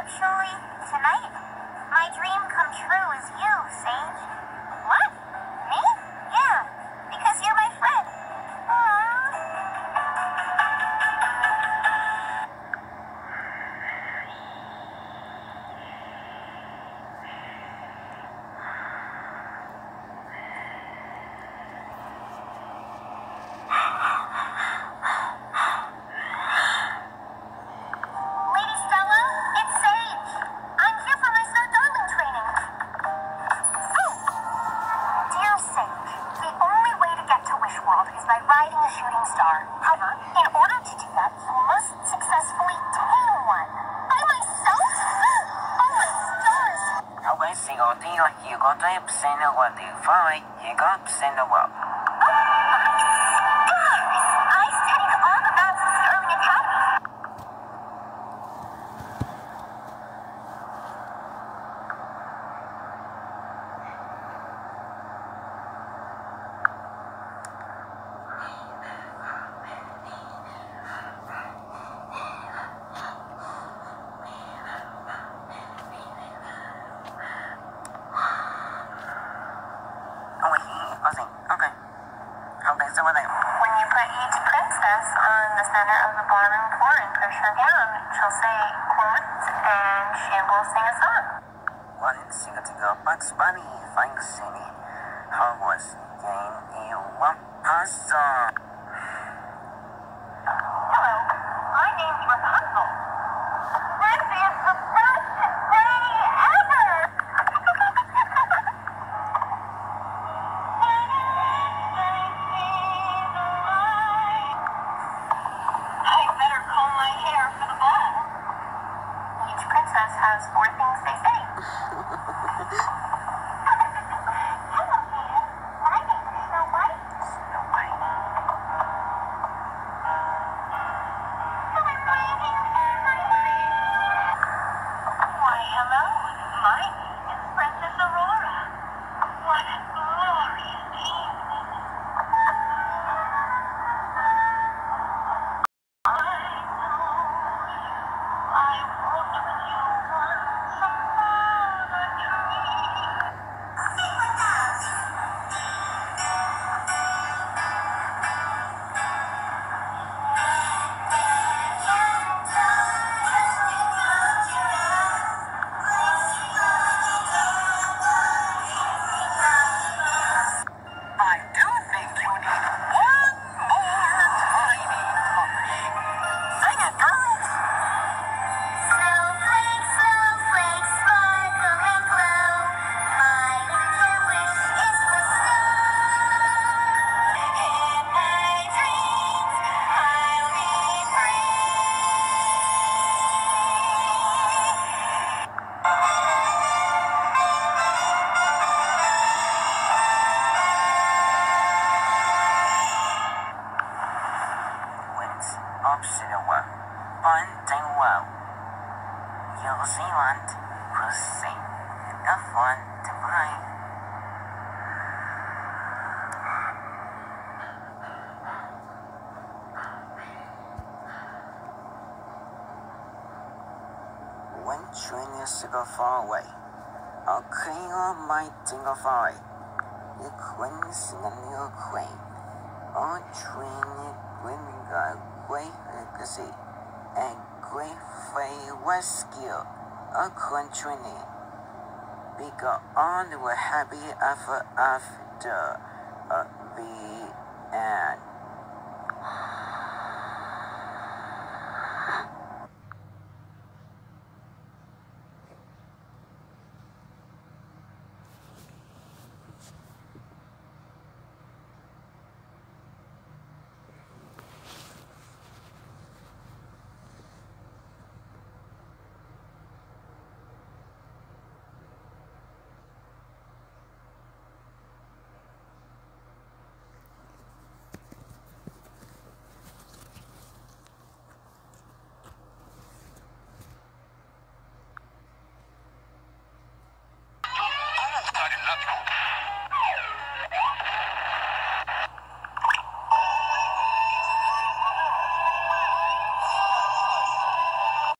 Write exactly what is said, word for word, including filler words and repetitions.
Actually, tonight, my dream come true is you, Sage. What? Me? Yeah, because you're my friend. Lady Stella, it's Sage. I'm here for my Sir Darling training. Oh, dear Sage, the only way to get to Wishworld is by riding a shooting star. However, in order to do that, you must successfully tame one. By myself? Oh my stars! 有鬼試過啲啦，如果都一 percent 嘅話，調翻去，如果 percent 嘅話。 I studied all the maps at Sterling Academy. Oh wait, okay, okay. Okay, so what I... When you put each princess on the center of the ballroom floor and push her down, she'll say quotes and she will sing a song. Once you got to go Bugs Bunny, thanks, Cindy. How was game you want pasta? Hello, my name's Rapunzel. This is the best day ever! I better comb my hair for the ball. Each princess has four things they say. Hello there. My name is Snow White. Snow White. So I'm waiting for my dream. Why, hello. My name is Princess Aurora. What a glorious evening. I know you. I walked with you once upon a dream. Sing with us. I do think you need one more tiny touch. Sing it, girls! Snowflake, snowflake, sparkle and glow. My winter wish is for snow. In my dreams, I'll be free. Wins optional one. Bunting well. New Zealand will see the fun to mine. When train is to go far away, I'll clean all my tingle far away. The queen sing a new queen. All train when we got great legacy and great free rescue. A country name. We go on with happy ever after uh, the end.